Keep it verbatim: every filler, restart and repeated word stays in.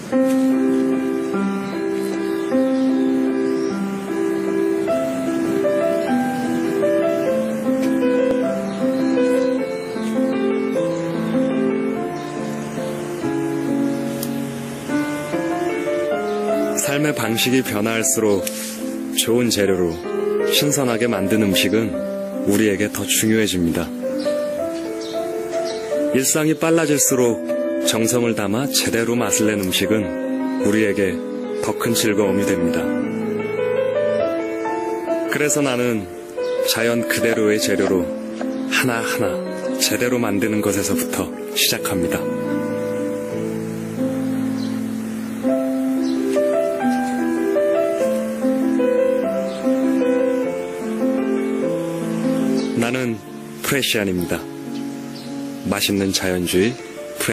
삶의 방식이 변화할수록 좋은 재료로 신선하게 만든 음식은 우리에게 더 중요해집니다. 일상이 빨라질수록 정성을 담아 제대로 맛을 낸 음식은 우리에게 더 큰 즐거움이 됩니다. 그래서 나는 자연 그대로의 재료로 하나하나 제대로 만드는 것에서부터 시작합니다. 나는 프레시안입니다. 맛있는 자연주의